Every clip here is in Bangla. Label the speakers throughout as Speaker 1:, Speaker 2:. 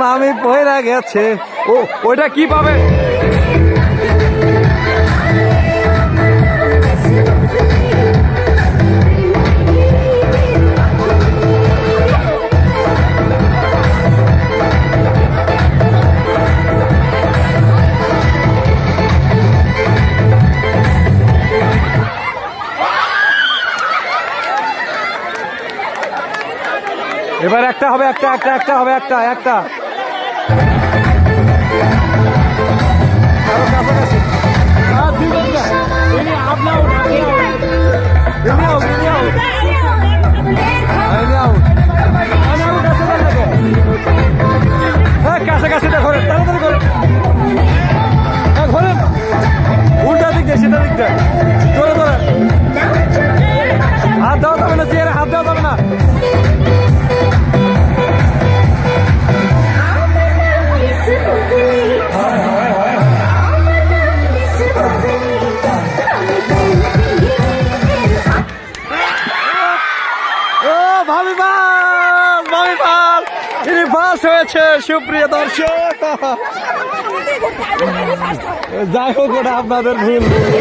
Speaker 1: মামি পয়রা গেছে। ও ওইটা কি পাবে? এবার একটা হবে, একটা হবে, একটা কাছাকাছি। কাছাকাছি ধরেন, তাড়াতাড়ি করেন, ধরেন উল্টা দিক দিয়ে সেটা দিক দিয়ে ধরে ধরেন। হাত দেওয়া যাবে না, চেয়ারে হাত দেওয়া যাবে না। হয়েছে সুপ্রিয় দর্শক, যাই হোক ওটা আপনাদের ভুল।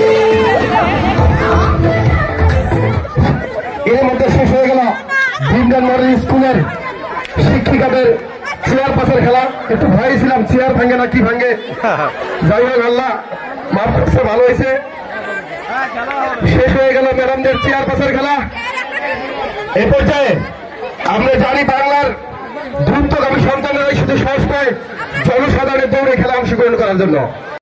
Speaker 2: এর মধ্যে শেষ হয়ে গেল ভিমরান মডেল স্কুলের শিক্ষিকাদের চেয়ার পাসের খেলা। একটু ভয় ছিলাম চেয়ার ভাঙে না কি ভাঙে, যাই হোক আল্লাহ মাফ করছে, ভালো হয়েছে। শেষ হয়ে গেল ম্যাডামদের চেয়ার পাসের খেলা। এ পর্যায়ে আমরা জানি বাংলার দ্রুতগামী সন্তানেরাই শুধু সাহস পায় জনসাধারণের দৌড়ে খেলা অংশগ্রহণ করার জন্য।